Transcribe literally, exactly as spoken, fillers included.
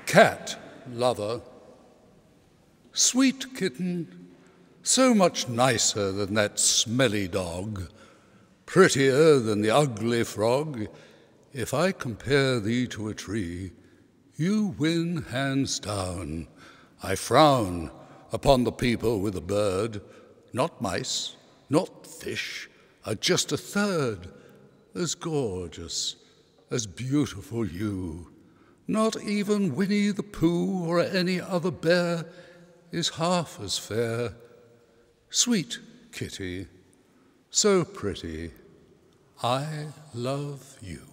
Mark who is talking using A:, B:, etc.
A: cat lover. Sweet kitten, so much nicer than that smelly dog, prettier than the ugly frog. If I compare thee to a tree, you win hands down. I frown upon the people with a bird, not mice, not fish, are just a third, as gorgeous, as beautiful you. Not even Winnie the Pooh or any other bear is half as fair. Sweet kitty, so pretty, I love you.